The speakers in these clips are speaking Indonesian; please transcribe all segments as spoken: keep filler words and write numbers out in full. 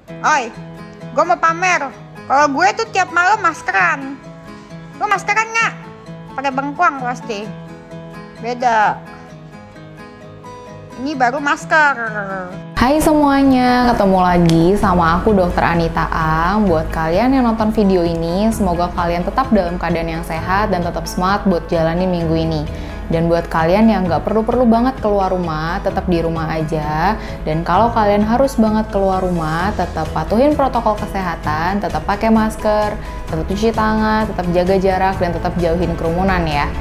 Oi, gue mau pamer. Kalau gue tuh tiap malam maskeran. Lo maskeran nggak? Pakai bengkuang pasti. Beda. Ini baru masker. Hai semuanya, ketemu lagi sama aku Dokter Anita Ang. Buat kalian yang nonton video ini, semoga kalian tetap dalam keadaan yang sehat dan tetap semangat buat jalanin minggu ini. Dan buat kalian yang nggak perlu-perlu banget keluar rumah, tetap di rumah aja. Dan kalau kalian harus banget keluar rumah, tetap patuhin protokol kesehatan, tetap pakai masker, tetap cuci tangan, tetap jaga jarak, dan tetap jauhin kerumunan ya.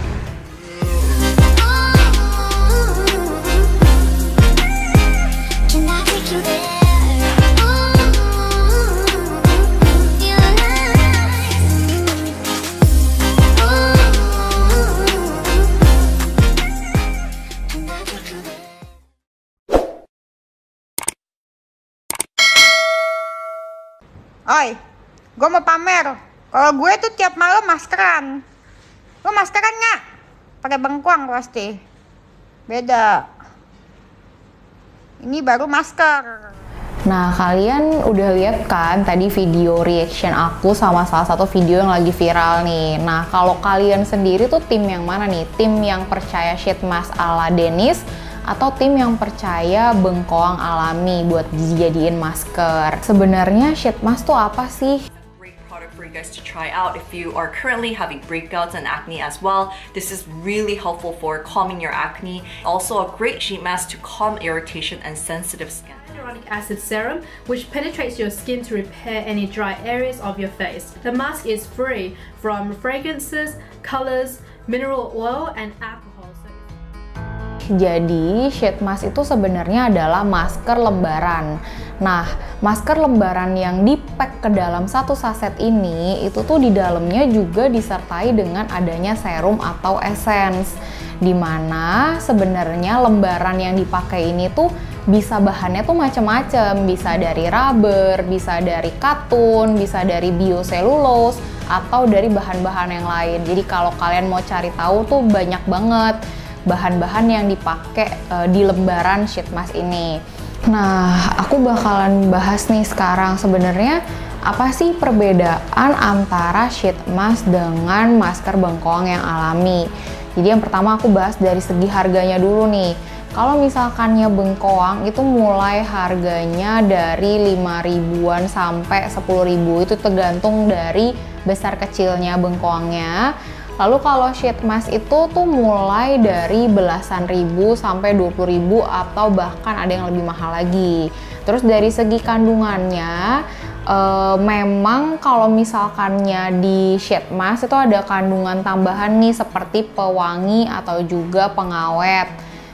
Oi, gue mau pamer. Kalau gue tuh tiap malam maskeran. Lo maskeran nggak? Pakai bengkuang pasti. Beda. Ini baru masker. Nah, kalian udah lihat kan tadi video reaction aku sama salah satu video yang lagi viral nih. Nah, kalau kalian sendiri tuh tim yang mana nih? Tim yang percaya sheet mask ala Dennis atau tim yang percaya bengkoang alami buat dijadiin masker? Sebenarnya sheet mask tuh apa sih? For you guys to try out if you are currently having breakouts and acne as well. This is really helpful for calming your acne. Also a great sheet mask to calm irritation and sensitive skin. Hyaluronic acid serum, which penetrates your skin to repair any dry areas of your face. The mask is free from fragrances, colors, mineral oil, and alcohol. Jadi sheet mask itu sebenarnya adalah masker lembaran. Nah, masker lembaran yang di-pack ke dalam satu saset ini itu tuh di dalamnya juga disertai dengan adanya serum atau essence. Dimana sebenarnya lembaran yang dipakai ini tuh bisa bahannya tuh macam-macam, bisa dari rubber, bisa dari katun, bisa dari bioselulose, atau dari bahan-bahan yang lain. Jadi kalau kalian mau cari tahu tuh banyak banget bahan-bahan yang dipakai uh, di lembaran sheet mask ini. Nah, aku bakalan bahas nih sekarang sebenarnya apa sih perbedaan antara sheet mask dengan masker bengkoang yang alami. Jadi yang pertama aku bahas dari segi harganya dulu nih. Kalau misalkannya bengkoang itu mulai harganya dari lima ribuan sampai sepuluh ribu, itu tergantung dari besar kecilnya bengkoangnya. Lalu kalau sheet mask itu tuh mulai dari belasan ribu sampai dua puluh ribu atau bahkan ada yang lebih mahal lagi. Terus dari segi kandungannya, e, memang kalau misalkannya di sheet mask itu ada kandungan tambahan nih seperti pewangi atau juga pengawet.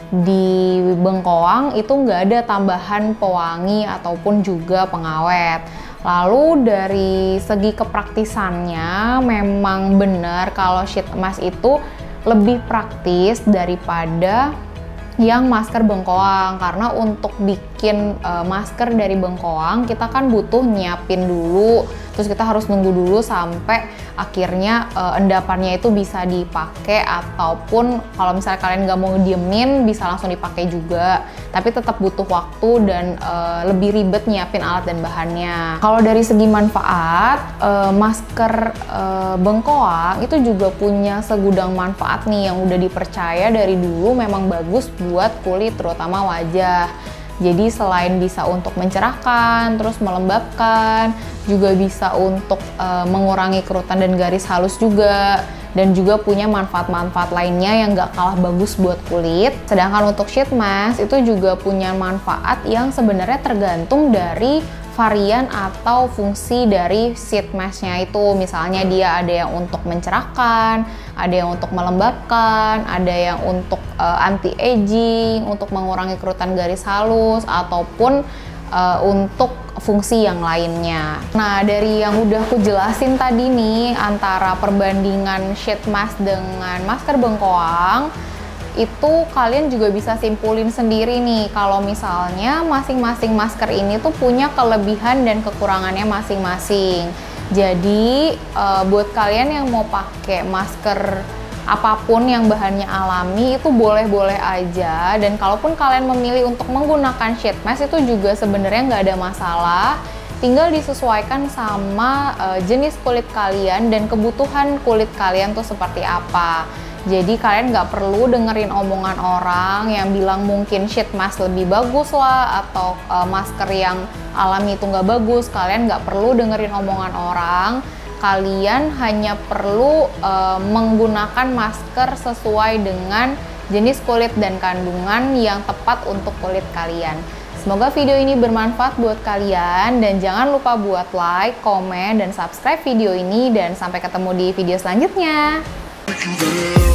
Di bengkoang itu nggak ada tambahan pewangi ataupun juga pengawet. Lalu dari segi kepraktisannya memang benar kalau sheet mask itu lebih praktis daripada yang masker bengkoang, karena untuk bikin e, masker dari bengkoang kita kan butuh nyiapin dulu, terus kita harus nunggu dulu sampai akhirnya e, endapannya itu bisa dipakai, ataupun kalau misalnya kalian nggak mau diemin bisa langsung dipakai juga, tapi tetap butuh waktu dan e, lebih ribet nyiapin alat dan bahannya. Kalau dari segi manfaat, e, masker e, bengkoang itu juga punya segudang manfaat nih yang udah dipercaya dari dulu memang bagus buat kulit terutama wajah. Jadi selain bisa untuk mencerahkan, terus melembabkan, juga bisa untuk e, mengurangi kerutan dan garis halus juga, dan juga punya manfaat-manfaat lainnya yang gak kalah bagus buat kulit. Sedangkan untuk sheet mask itu juga punya manfaat yang sebenarnya tergantung dari varian atau fungsi dari sheet mask-nya itu. Misalnya dia ada yang untuk mencerahkan, ada yang untuk melembabkan, ada yang untuk uh, anti-aging, untuk mengurangi kerutan garis halus, ataupun uh, untuk fungsi yang lainnya. Nah, dari yang udah aku jelasin tadi nih antara perbandingan sheet mask dengan masker bengkoang, itu kalian juga bisa simpulin sendiri nih kalau misalnya masing-masing masker ini tuh punya kelebihan dan kekurangannya masing-masing. Jadi uh, buat kalian yang mau pakai masker apapun yang bahannya alami itu boleh-boleh aja. Dan kalaupun kalian memilih untuk menggunakan sheet mask itu juga sebenarnya nggak ada masalah. Tinggal disesuaikan sama uh, jenis kulit kalian dan kebutuhan kulit kalian tuh seperti apa. Jadi kalian nggak perlu dengerin omongan orang yang bilang mungkin sheet mask lebih bagus lah, atau uh, masker yang alami itu nggak bagus. Kalian nggak perlu dengerin omongan orang. Kalian hanya perlu uh, menggunakan masker sesuai dengan jenis kulit dan kandungan yang tepat untuk kulit kalian. Semoga video ini bermanfaat buat kalian, dan jangan lupa buat like, komen, dan subscribe video ini, dan sampai ketemu di video selanjutnya.